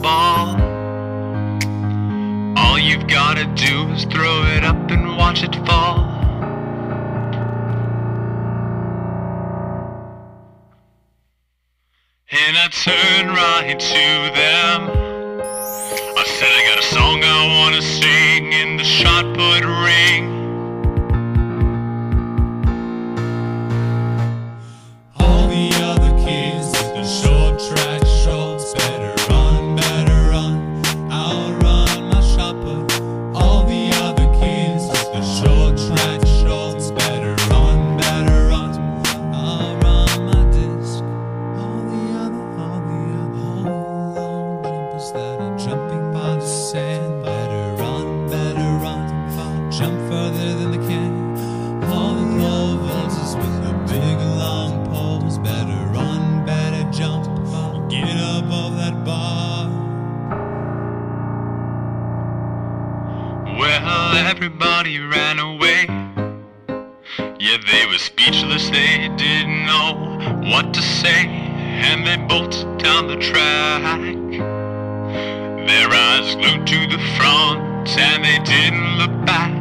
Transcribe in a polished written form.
ball. All you've gotta do is throw it up and watch it fall. And I turned right to them. I said I got a song I wanna sing in the shot put ring. All the other kids with the short track shorts, better run, I'll run my shot put. All the other kids with the short track shorts, better run, I'll run my disc. All the long jumpers that are jumping by the sand, better run, jump further than they can. All the pole vaulters with the big long poles, better run, better jump, get above that bar. Well, everybody ran away. Yeah, they were speechless, they didn't know what to say. And they bolted down the track, their eyes glued to the front, and they didn't look back.